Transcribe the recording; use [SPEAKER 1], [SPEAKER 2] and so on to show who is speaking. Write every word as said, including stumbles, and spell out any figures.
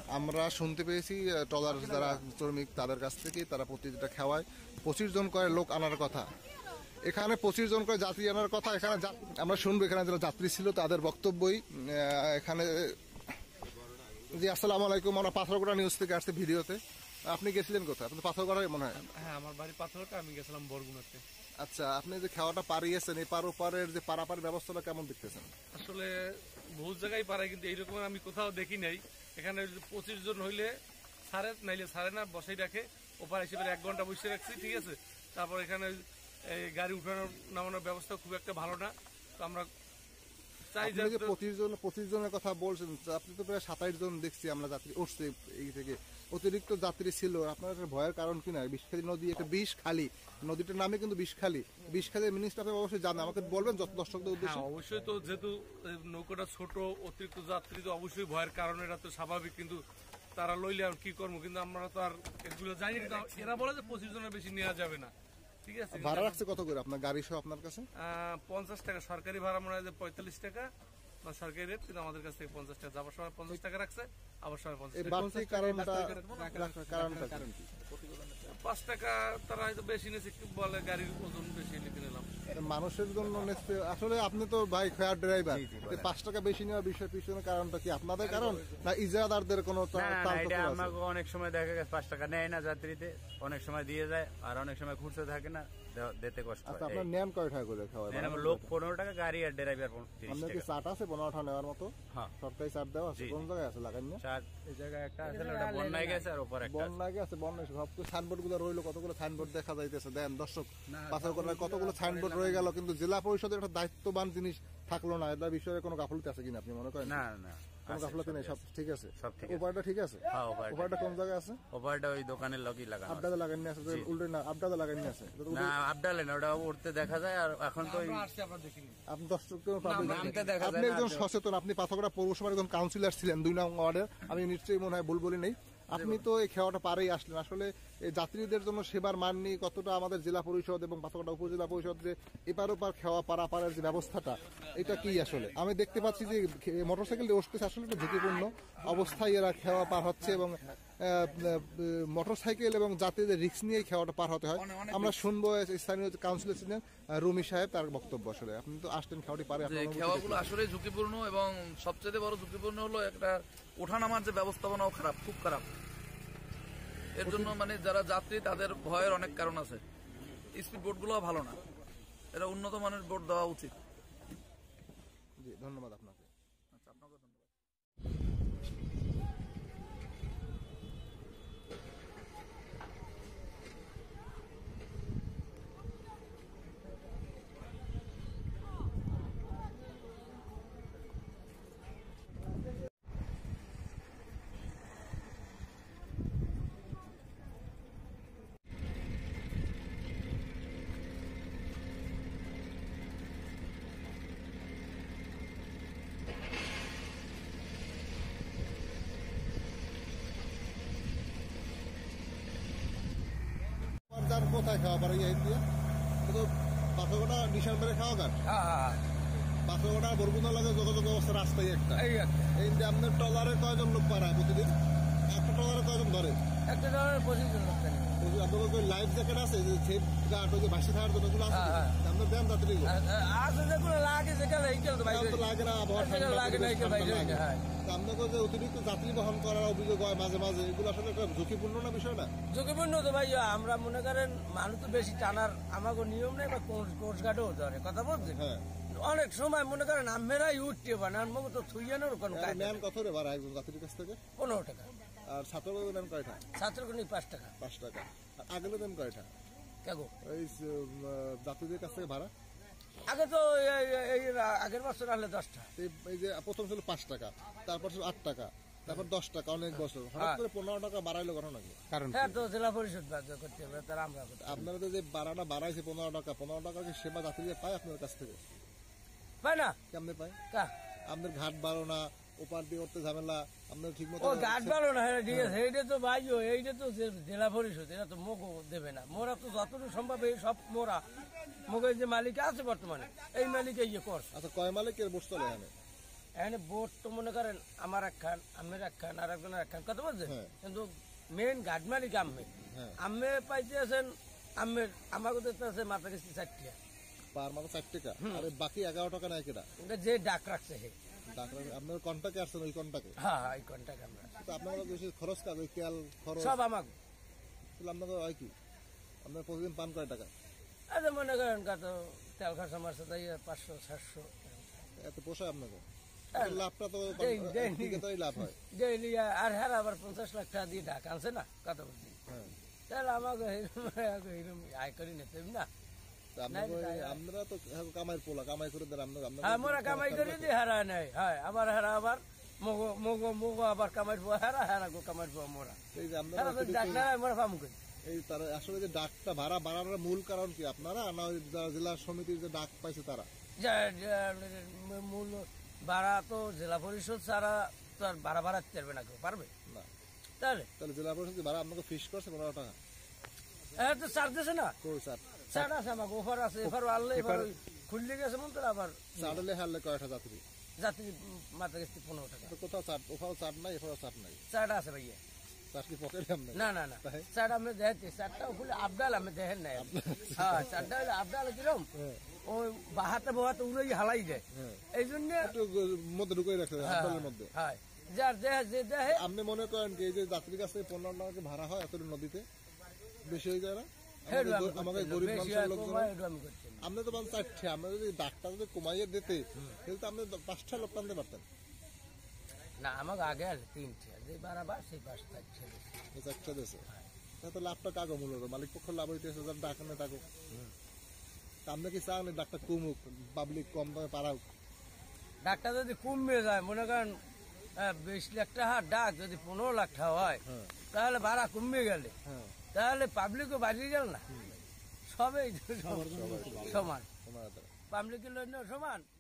[SPEAKER 1] আমরা শুনতে পেয়েছি ট্রলার যারা শ্রমিক তাদের কাছ থেকে তারা প্রতিটা খাওয়ায় পঁচিশ জন করে লোক আনার কথা। এখানে পঁচিশ জন করে যাত্রী আনার কথা। এখানে আমরা শুনবো এখানে যারা যাত্রী ছিল তাদের বক্তব্যই এখানে। জি আসসালামু আলাইকুম, আমরা পাথরঘাটা নিউজ থেকে আসছে ভিডিওতে। আপনি গেছিলেন কোথায়? আপনি পাথরঘাটায় মনে হয়?
[SPEAKER 2] হ্যাঁ, আমার বাড়ি পাথরঘাটা, আমি গেছিলাম বরগুনাতে।
[SPEAKER 1] আচ্ছা, আপনি যে খাওয়াটা পারিয়েছেন এপার ওপারের যে পারাপার ব্যবস্থাটা কেমন দেখতেছেন?
[SPEAKER 2] আসলে বহু জায়গায় পারে, কিন্তু এইরকম আমি কোথাও দেখি নাই। এখানে পঁচিশ জন হইলে সারে নাইলে সারে না বসাই রাখে, ওপার হিসেবে এক ঘন্টা বসে রাখছি, ঠিক আছে। তারপর এখানে এই গাড়ি উঠানোর নামানোর ব্যবস্থা খুব একটা ভালো না। তো আমরা চাই যে
[SPEAKER 1] পঁচিশ জন পঁচিশ জনের কথা বলছেন, আপনি তো প্রায় সাতাইশ জন দেখছি আমরা যাত্রী উঠছে এই থেকে, অতিরিক্ত যাত্রী ছিল। আপনার ভয়ের কারণ কি না? বিষখালী নদী একটা বিষখালী, নদীটার নামে কিন্তু বিষখালী। বিষখালী মিনিস্টার আপনি অবশ্যই জানেন, আমাকে বলবেন যত দর্শকদের উদ্দেশ্যে।
[SPEAKER 2] অবশ্যই, তো যেহেতু নৌকাটা ছোট, অতিরিক্ত যাত্রী তো অবশ্যই ভয়ের কারণ, এটা তো স্বাভাবিক। কিন্তু তারা লইলে আর কি করবো, কিন্তু আমরা তো আর এগুলো জানি না। এরা বলে যে পঁচিশ জনের বেশি নেওয়া যাবে না, ঠিক আছে।
[SPEAKER 1] ভাড়া রাখছে কত করে আপনার গাড়ি সহ আপনার কাছে?
[SPEAKER 2] পঞ্চাশ টাকা সরকারি ভাড়া, মনে হয় যে পঁয়তাল্লিশ টাকা সরকারি রেট, কিন্তু আমাদের কাছ থেকে পঞ্চাশ টাকা, যাবার সময় পঞ্চাশ টাকা রাখছে, আবার সময় পঞ্চাশ টাকা। পাঁচ টাকা তারা হয়তো বেশি নিয়েছে, বলে গাড়ির ওজন বেশি লিখে নিলাম।
[SPEAKER 1] মানুষের জন্য আসলে আপনি তো ভাই ফেয়ার ড্রাইভার, পাঁচ টাকা বেশি নেওয়ার বিষয় পিছনে কারণটা কি আপনাদের কারণ না ইজারাদারদের কোনো?
[SPEAKER 3] আমাকে অনেক সময় দেখা গেছে পাঁচ টাকা নেয় না যাত্রীতে, অনেক সময় দিয়ে যায়, আর অনেক সময় খুঁজতে থাকে না, দিতে কষ্ট।
[SPEAKER 1] আপনার নেন কয় টাকা করে খাওয়া?
[SPEAKER 3] লোক পনেরো টাকা, গাড়ি আর ড্রাইভার
[SPEAKER 1] আপনার কি চাট আছে পনেরো টাকা নেওয়ার মতো? সরকারি চাট দেওয়া আছে? কোন জায়গায় আছে লাগান না?
[SPEAKER 3] এই জায়গায় একটা আছে, বন্যায় গেছে, আর ওপর একটা
[SPEAKER 1] বন্যায় গেছে। বন্যায় সব সাইনবোর্ড গুলো রইলো, কতগুলো সাইনবোর্ড দেখা যাইতেছে। দেন দর্শক, পাথরঘাটায় কতগুলো সাইনবোর্ড রয়ে গেল, কিন্তু জেলা পরিষদের একটা দায়িত্ববান জিনিস থাকলো না। এটা বিষয়ে কোনো গাফলতি আছে কিনা আপনি মনে করেন?
[SPEAKER 3] না না,
[SPEAKER 1] কোনো গাফলতি নেই, সব ঠিক আছে।
[SPEAKER 3] সব ঠিক,
[SPEAKER 1] ওপারটা ঠিক আছে। ওপারটা কোন জায়গায় আছে?
[SPEAKER 3] ওপারটা ওই দোকানের লগই লাগানো,
[SPEAKER 1] আবডালে লাগানি আছে, উল্টে না আবডালে লাগানি আছে
[SPEAKER 3] না, আবডালে না, ওটা উঠতে দেখা যায়। আর এখন তো
[SPEAKER 1] আপনি দর্শক, আপনি একজন সচেতন, আপনি পাথরঘাটা পৌরসভার একজন কাউন্সিলর ছিলেন দুই নং ওয়ার্ডের, আমি নিশ্চয়ই মনে হয় ভুল বলি নেই। আপনি তো এই খেওয়াটা পারেই আসলেন। আসলে এই যাত্রীদের জন্য সেবার মান নিয়ে কতটা আমাদের জেলা পরিষদ এবং পাথরঘাটা উপজেলা পরিষদ যে এপার ওপার খেওয়া পারাপারের যে ব্যবস্থাটা, এটা কি আসলে আমি দেখতে পাচ্ছি যে মোটরসাইকেল উঠতেছে, আসলে একটু ঝুঁকিপূর্ণ অবস্থায় এরা খেওয়া পার হচ্ছে, এবং মোটরসাইকেল এবং যাত্রীদের রিস্ক নিয়ে খেওয়াটা পার হতে হয়। আমরা শুনবো স্থানীয় কাউন্সিলর ছিলেন রুমি সাহেব, তার বক্তব্য। আসলে আপনি তো আসতেন খেওয়াটি পারে,
[SPEAKER 4] খেওয়াগুলো আসলে ঝুঁকিপূর্ণ, এবং সবচেয়ে বড় ঝুঁকিপূর্ণ হলো একটা ওঠানামার যে ব্যবস্থাপনাও খারাপ, খুব খারাপ। এর জন্য মানে যারা যাত্রী তাদের ভয়ের অনেক কারণ আছে। স্পিড বোট গুলো ভালো না, এটা উন্নত মানের বোট দেওয়া উচিত।
[SPEAKER 1] জি ধন্যবাদ আপনাকে।
[SPEAKER 4] আচ্ছা, আপনাকে ধন্যবাদ।
[SPEAKER 1] কোথায় খাওয়া পারে? পাথরঘাটা ডিসেম্বরে খাওয়া গান, পাথরঘাটা বরগুনা লাগে যোগাযোগ ব্যবস্থা রাস্তায় একটা। এই যে আপনার ট্রলারে কয়জন লোক পারায় প্রতিদিন? একটা ট্রলারে কয়জন ধরে?
[SPEAKER 5] একটা ট্রলারে পঁচিশ জন লোক।
[SPEAKER 1] আপনার লাইফ জ্যাকেট আছে যে সেফ গার্ড, ওই যে ভাসি থাকার জন্য এগুলো আছে? আপনার দেন যাত্রী
[SPEAKER 5] আছে যেগুলো লাগে, যেটা
[SPEAKER 1] লাগে না, আবহাওয়া লাগে না। আপনাকে যে অতিরিক্ত যাত্রী বহন করার অভিযোগ হয় মাঝে মাঝে, এগুলো আসলে একটা ঝুঁকিপূর্ণ না বিষয় না?
[SPEAKER 5] ঝুঁকিপূর্ণ তো ভাই, আমরা মনে করেন মানুষ তো বেশি টানার আমাকে নিয়ম নেই, বা কোস্টগার্ডও ধরে কথা বলছে। হ্যাঁ, অনেক সময় মনে করেন আমরাই উঠতে পারেন, আমাকে তো থুইয়ানোর কোনো
[SPEAKER 1] নেন কত রে ভাড়া একজন যাত্রীর কাছ থেকে?
[SPEAKER 5] পনেরো টাকা।
[SPEAKER 1] আর ছাত্রগুলো নেন কয়টা?
[SPEAKER 5] ছাত্রকে নিয়ে পাঁচ টাকা।
[SPEAKER 1] পাঁচ টাকা। আগেও নেন কয়টা
[SPEAKER 5] কেগো
[SPEAKER 1] এই যাত্রীদের কাছ থেকে ভাড়া?
[SPEAKER 5] আগে তো এই আগের বছর আসলে দশটা।
[SPEAKER 1] এই যে প্রথম ছিল পাঁচ টাকা, তারপর ছিল আট টাকা, তারপর দশ টাকা, অনেক বছর হঠাৎ করে পনেরো টাকা বাড়াইলো কেন নাকি? কারণ
[SPEAKER 5] হ্যাঁ, তো জেলা পরিষদ বাধ্য করতে হবে, তারা আমরা
[SPEAKER 1] আপনারা যে ভাড়াটা বাড়াইছে পনেরো টাকা, পনেরো টাকা কি সেবা যাত্রীরা পায় আপনার কাছ থেকে?
[SPEAKER 5] পায় না।
[SPEAKER 1] কেমনে পায়?
[SPEAKER 5] আপনার
[SPEAKER 1] ঘাট বাড়ো না, ওপার দিয়ে উঠতে ঝামেলা, আপনার ঠিক মতো
[SPEAKER 5] ঘাট বাড়ো না। ঠিক আছে, এইটা তো ভাই, এইটা তো জেলা পরিষদ, এটা তো মুখ দেবে না। মোরা তো যতটুকু সম্ভব এই সব মোরা মুখের যে মালিক আছে বর্তমানে, এই মালিক ইয়ে কর।
[SPEAKER 1] আচ্ছা, কয় মালিকের বসতে এখানে?
[SPEAKER 5] এখানে বোট তো মনে করেন আমার এক খান আমের এক খান আর একজনের এক খান কথা বলছেন,
[SPEAKER 1] হ্যাঁ।
[SPEAKER 5] কিন্তু মেন গাড মালিক আম্মে
[SPEAKER 1] হ্যাঁ।
[SPEAKER 5] আম্মে পাইতে আছেন আম্মের আমাকে দিতে আছে মাথা কিস্তি চারটিয়া
[SPEAKER 1] পার মানে চার টাকা আর এই বাকি এগারো টাকা নাই কেটা
[SPEAKER 5] ওটা যে ডাক রাখছে হে।
[SPEAKER 1] ডাক্তার আপনার কন্টাক্টে আসছেন ওই কন্টাক্টে
[SPEAKER 5] হ্যাঁ হ্যাঁ এই কন্টাক্ট আমরা
[SPEAKER 1] তো আপনার বেশি খরচ কাজ ওই তেল খরচ
[SPEAKER 5] সব আমাকে
[SPEAKER 1] তাহলে আপনাকে হয় কি আপনার প্রতিদিন পান কয় টাকা
[SPEAKER 5] আচ্ছা মনে করেন কত তেল খরচা মারছে তাই পাঁচশো সাতশো
[SPEAKER 1] এত পোষায় আপনাকে
[SPEAKER 5] হ্যাঁ।
[SPEAKER 1] লাভটা তো
[SPEAKER 5] দেই- দেই-
[SPEAKER 1] ঠিক আছে লাভ হয়
[SPEAKER 5] ডেইলি আর হ্যাঁ আবার পঞ্চাশ লাখ টাকা দিয়ে ডাক আনছে না কথা বলছি,
[SPEAKER 1] হ্যাঁ
[SPEAKER 5] তাহলে আমাকে এরকম এরকম আয় করি নিতে না।
[SPEAKER 1] তা আপনাকে
[SPEAKER 5] নাই, নাই, নাই।
[SPEAKER 1] আমরা তো কামাইয়ের পোলা কামাই করে দেন আপনাকে
[SPEAKER 5] হ্যাঁ মোরা কামাই করি দিয়ে হারা নাই, হ্যাঁ আবার হারা আবার মগো মগো মগো আবার কামাইর পর হারা হারা গো কামাইর পর মোরা
[SPEAKER 1] এই যে আপনারা
[SPEAKER 5] হারা তো ডাক্তার মোরা ফার্ম করি।
[SPEAKER 1] এই তারা আসলে যে ডাকটা ভাড়া বাড়ানোর মূল কারণ কি আপনারা না ওই যারা জেলা সমিতির যে ডাক পাইছে তারা
[SPEAKER 5] যা- যা- মূল ভাড়া তো জেলা পরিষদ ছাড়া তো আর ভাড়া বাড়াতে পারবে না কেউ, পারবে
[SPEAKER 1] না
[SPEAKER 5] তাহলে
[SPEAKER 1] তাহলে জেলা পরিষদ কি ভাড়া আপনাকে ফিস করছে পনেরো টাকা
[SPEAKER 5] হ্যাঁ তো চার দিছে না,
[SPEAKER 1] কই স্যার
[SPEAKER 5] চার আছে আমাকে অফার আছে, এফার আনলে এবার ওই খুললে গেছে মন তো আবার
[SPEAKER 1] চারলে হারলে কয়টা যাত্রী
[SPEAKER 5] যাত্রী মাথা গেছে পনেরো টাকা,
[SPEAKER 1] তো কোথাও চার ওখানেও চার নাই এখানেও চার নাই
[SPEAKER 5] চারটা আছে ভাইয়া।
[SPEAKER 1] চার কি পকেটে আপনার
[SPEAKER 5] না না না
[SPEAKER 1] তাই?
[SPEAKER 5] চার আমি দেখছি চারটা ওগুলো আবদাল আমি দেখেন নাই হ্যাঁ চারটা হলে আবদাল কিরম
[SPEAKER 1] হ্যাঁ।
[SPEAKER 5] ওই বাহাতে বাহাতে উড়াই হালাই যায়
[SPEAKER 1] হ্যাঁ।
[SPEAKER 5] এই জন্য
[SPEAKER 1] একটু মধ্যে ঢুকে রাখছে আপনাদের মধ্যে
[SPEAKER 5] হ্যাঁ যার দেহে যে দেহে
[SPEAKER 1] আপনি মনে করেন কি এই যে যাত্রীর কাছ থেকে পনেরো টাকা ভাড়া হয় এত নদীতে বেশি হয়ে যায় না
[SPEAKER 5] হেডু আমি
[SPEAKER 1] আমাকে- আমাকে
[SPEAKER 5] করছি না,
[SPEAKER 1] গরিব
[SPEAKER 5] বেশি
[SPEAKER 1] মানুষের
[SPEAKER 5] হয়
[SPEAKER 1] লোকজন
[SPEAKER 5] কমায় হেডু আমি করছি না।
[SPEAKER 1] আপনি তো পান চারটে আমরা যদি ডাক্তার যদি কমাইয়ে দিতে তাহলে তো আপনি পাঁচটা লোক টানতে পারতেন
[SPEAKER 5] না আমাকে আগে আলে তিনটে যে বারাবার সেই পাঁচ থাকছে
[SPEAKER 1] এই চারটা দেশে তো লাভটা কাগো মূলত মালিক পক্ষ লাভ হইতেছে যার ডাক না ডাকুক তা আপনি কি চান এই ডাক্তার কমুক পাবলিক কম দামে পারাক
[SPEAKER 5] ডাকটা যদি কমে যায় মনে করেন আহ, বিশ লাখ টাকা ডাক যদি পনেরো লাখ টাকা হয়
[SPEAKER 1] হ্যাঁ
[SPEAKER 5] তাহলে ভাড়া কমে গেলে
[SPEAKER 1] হ্যাঁ
[SPEAKER 5] তাহলে পাবলিকও বাড়িয়ে গেল না, সবাই সমান
[SPEAKER 1] তোমার হাতে।
[SPEAKER 5] পাবলিকের জন্য সমান।